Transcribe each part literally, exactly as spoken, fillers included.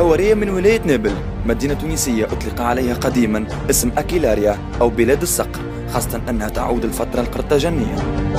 الهوارية من ولاية نابل، مدينة تونسية أطلق عليها قديما اسم أكيلاريا أو بلاد الصقر، خاصة أنها تعود الفترة القرطاجنية.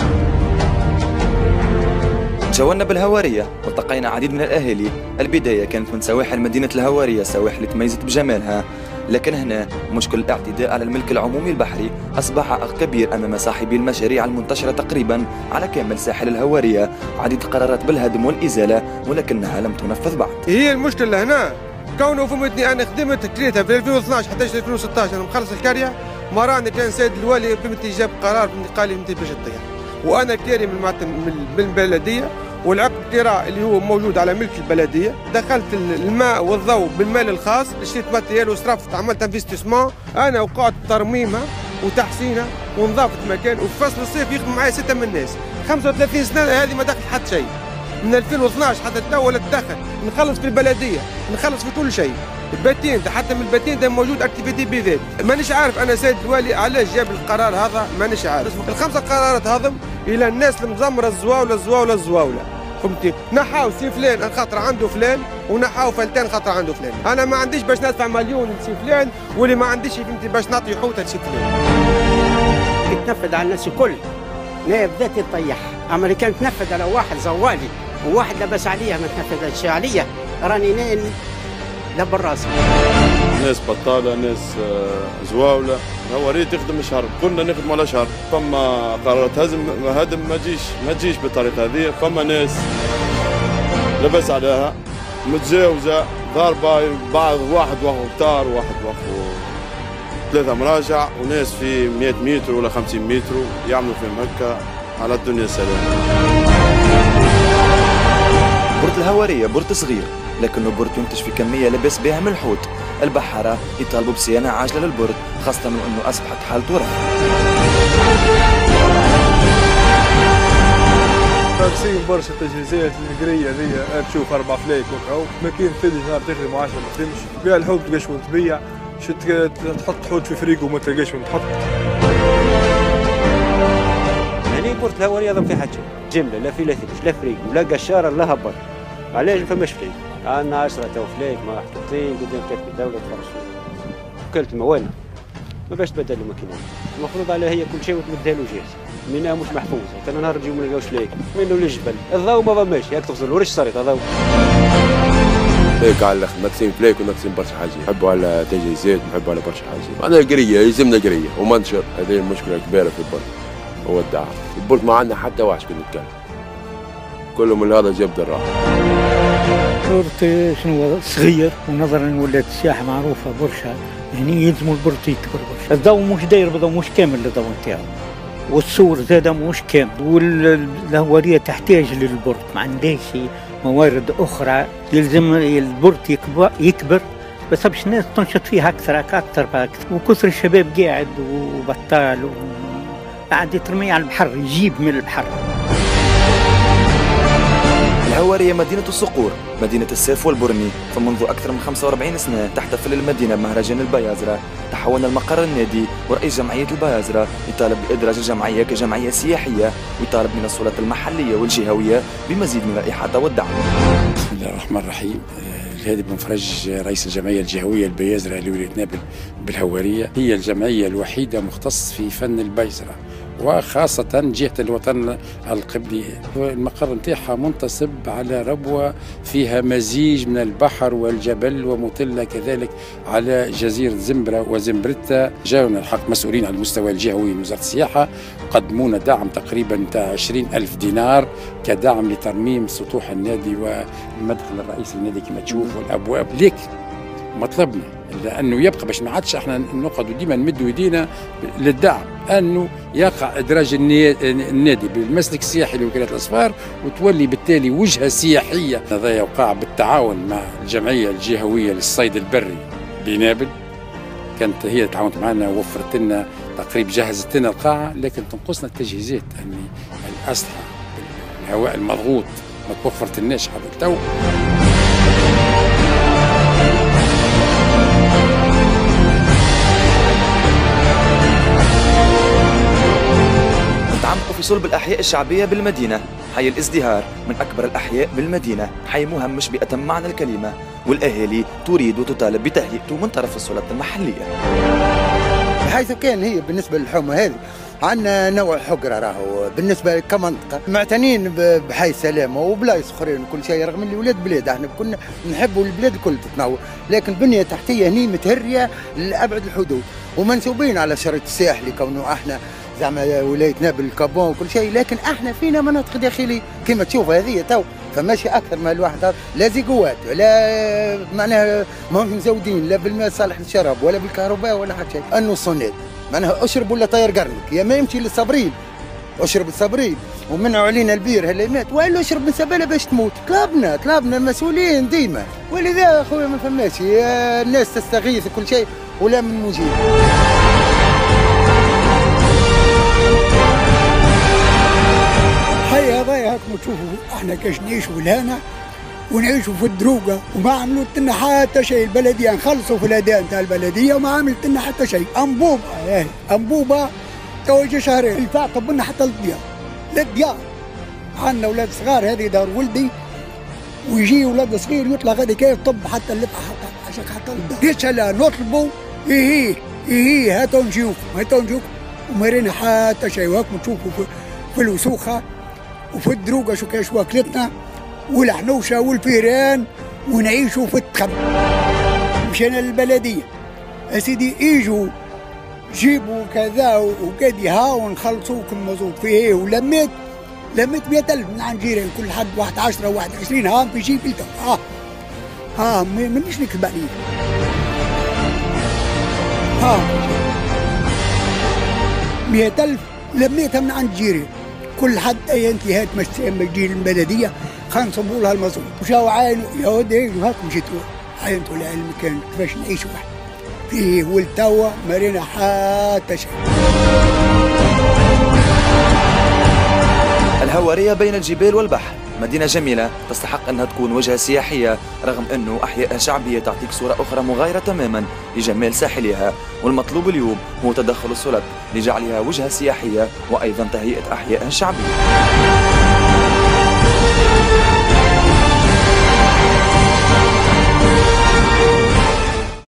تجولنا بالهوارية والتقينا عديد من الأهالي. البداية كانت من سواحل مدينة الهوارية، سواحل تميزت بجمالها، لكن هنا مشكل الاعتداء على الملك العمومي البحري أصبح عائق كبير أمام صاحبي المشاريع المنتشرة تقريبا على كامل ساحل الهوارية. عديد القرارات بالهدم والإزالة ولكنها لم تنفذ بعد. هي المشكلة هنا كونه فهمتني أنا خدمت كريتها في ألفين واثناش حتى ألفين وستطاش أنا مخلص الكارية، ما راني كان سيد الوالي فهمتني جاب قرار فهمتني قال لي فهمتني باش تطيح، وأنا كاري من من البلدية والعقد الكراء اللي هو موجود على ملك البلديه، دخلت الماء والضوء بالمال الخاص، شريت ماتيريال وصرفت عملت انفستيسمون انا وقعت ترميمها وتحسينها ونظافه مكان، وفي فصل الصيف يخدم معايا سته من الناس، خمسة وثلاثين سنه هذه ما دخلت حتى شيء. من ألفين واثناش حتى تو ولا تدخل، نخلص في البلديه، نخلص في كل شيء. الباتين حتى من الباتين ده موجود اكتيفيتي بذات، مانيش عارف انا سيد الوالي علاش جاب القرار هذا، مانيش عارف. الخمسه قرارات هذم الى الناس المزمره الزواوله الزواوله الزواوله، فهمتي؟ نحاو سي فلان خاطر عنده فلان، ونحاو فلتان خاطر عنده فلان. انا ما عنديش باش ندفع مليون لسي فلان، واللي ما عنديش فهمتي باش نعطي حوته لسي فلان. تنفذ على الناس الكل، لا بدات تطيح، اما اللي كانت تنفذ على واحد زوالي وواحد لبس عليها ما تنفذش عليا، راني نايل لبر راسي. ناس بطاله، ناس زواوله، هوارية تخدم شهر، كنا نخدموا على شهر، فما قرارات هزم هدم ما تجيش ما تجيش بالطريقه هذه، فما ناس لبس عليها متجاوزه ضاربه، بعض واحد واخو كتار واحد واخو ثلاثه مراجع، وناس في مئة متر ولا خمسين متر يعملوا فيهم هكا على الدنيا السلام. بورت الهوارية بورت صغير لكنه بورت ينتج في كمية لبس بها من الحوت. البحارة يطالبوا بصيانة عاجلة للبورت، خاصة أنه أصبحت حالته رفع. تقسيم برشا تجهيزات القرية ذي، تشوف أربع فلايك وكاو، ما كاين ثلج نهار تخدم وعشرة ما تخدمش، بيع الحوت تلقاش وين تبيع، تحط حوت في فريق وما تلقاش وين تحط. يعني بورت الهوارية ضم في حاجة جملة، لا في لا ثلج لا فريق ولا قشارة لا هبط. علاش ما فماش فريق؟ عندنا عشرة تو فلايك محطوطين قدام كاتب الدولة تفرج فيهم. وكالة موانئ ما باش تبدل له ماكينات، المفروض عليها هي كل شيء وتمدها له جاهز، ميناء مش محفوظ، حتى نهار نجيو ما نلقاوش فلايك، منو للجبل، الضوء ما فماش، ياك تغسل ورش صارت الضوء. فلايك على ناقصين فلايك وناقصين برشا حاجات، نحبوا على تجهيزات، نحبوا على برشا حاجات، معناها قرية يلزمنا قرية ومنشر، هذه المشكلة الكبيرة في البورت، هو الدعم، البورت ما عندنا حتى واحد كنا نتكلم. كله من هذا جاب دراهم. بورت شنو صغير، ونظرا ولات السياحه معروفه برشا، هني يلزموا البورت يكبر برشا. الضوء مش داير بالضوء، مش كامل الضوء نتاعو، والصور زاده مش كامل، والهواريه تحتاج للبورت، ما عندهاش موارد اخرى، يلزم البورت يكبر يكبر بس باش الناس تنشط فيها اكثر اكثر فاكثر، وكثر الشباب قاعد وبطال قاعد يترمي على البحر، يجيب من البحر. الهوارية مدينة الصقور، مدينة السيف والبرني، فمنذ أكثر من خمسة وأربعين سنة تحتفل المدينة بمهرجان البيازرة. تحولنا المقر النادي، ورئيس جمعية البيازرة يطالب بإدراج الجمعية كجمعية سياحية، ويطالب من السلطات المحلية والجهوية بمزيد من الإحاطة والدعم. بسم الله الرحمن الرحيم. الهادي بن فرج رئيس الجمعية الجهوية البيازرة لولاية نابل بالهوارية، هي الجمعية الوحيدة مختص في فن البيزرة، وخاصة جهة الوطن القبلي. المقر نتاعها منتصب على ربوة فيها مزيج من البحر والجبل، ومطلة كذلك على جزيرة زمبرة وزمبرتا. جاونا الحق مسؤولين على المستوى الجهوي من وزارة السياحة، قدمونا دعم تقريبا تاع عشرين ألف دينار كدعم لترميم سطوح النادي والمدخل الرئيسي للنادي كما تشوف والأبواب. ليك مطلبنا لأنه يبقى باش ما عادش احنا نقعدوا ديما نمدوا يدينا للدعم، أنه يقع إدراج النادي بالمسلك السياحي لوكالة الأسفار، وتولي بالتالي وجهة سياحية. هذا يوقع بالتعاون مع الجمعية الجهوية للصيد البري بنابل، كانت هي تعاونت معنا ووفرت لنا تقريبا جهزت لنا القاعة، لكن تنقصنا التجهيزات، أن الأسلحة الهواء المضغوط ما توفرت لناش حتى التو. تعمقوا في صلب الأحياء الشعبية بالمدينة، حي الازدهار من أكبر الأحياء بالمدينة، حي مهمش بأتم معنى الكلمة، والأهالي تريد وتطالب بتهيئته من طرف السلطات المحلية. بحيث كان هي بالنسبة للحومة هذه عندنا نوع حقرة راهو بالنسبة كمنطقة معتنين بحي سلامة وبلايص أخرين وكل شيء، رغم اللي ولاد بلاد احنا كنا نحبوا البلاد الكل تتنوع، لكن البنية التحتية هني متهرية لأبعد الحدود ومنسوبين على الشريط الساحلي كونه احنا زعما ولاية نابل الكابون وكل شيء، لكن احنا فينا مناطق داخلية كما تشوف هذه تو فماشي اكثر ما الواحد لا زيقوات لا معناها ما هم مزودين لا بالماء صالح للشراب ولا بالكهرباء ولا حتى شيء. انه الصناد معناها اشرب ولا طير قرنك، يا ما يمشي للصابرين اشرب الصابرين ومنعوا علينا البير هلا مات، والا اشرب من سباله باش تموت. طلبنا طلبنا المسؤولين ديما، ولذا اخويا ما فماش الناس تستغيث وكل شيء ولا من مجيب. حي هذايا هاكم تشوفوا احنا كاش نعيشوا لهنا ونعيشوا في الدروقه وما عملوا لنا حتى شيء، البلديه نخلصوا في الاداء نتاع البلديه وما عملت لنا حتى شيء. انبوبه اهي انبوبه تو يجي شهرين الفاء طبنا حتى للديار للديار. عندنا اولاد صغار هذه دار ولدي ويجي ولاد صغير يطلع غادي كيف طب حتى اللفه حتى عشان حتى للدار. ليش لا نطلبوا ايه ايه هاتوا نشوف هاتوا نشوف وما رينا حتى شيء. وهاكم تشوفوا في, في الوسوخه وفي الدروقه شو كاش واكلتنا والحنوشه والفيران ونعيشوا في التخم. مشينا للبلديه يا سيدي يجوا جيبوا كذا وكذا ها ونخلصوكم مزود فيه، ولميت لميت مئة ألف من عند جيران كل حد واحد عشرة واحد عشرين ها في جيب التو ها ها مانيش نكذب عليك ها مئة ألف لميتها من عند جيران كل حد اي انتهاءات مش تجي البلديه خلينا نصبوا لها المزود. وشاو عاينوا يا ودي هاكم جيتوا عاينتوا العلم كان كيفاش نعيشوا فيه والتوا مرينا حتى شيء. الهوارية بين الجبال والبحر مدينة جميلة تستحق أنها تكون وجهة سياحية، رغم أنه أحيائها شعبية تعطيك صورة أخرى مغايرة تماما لجمال ساحلها، والمطلوب اليوم هو تدخل السلطات لجعلها وجهة سياحية وأيضا تهيئة أحيائها الشعبية.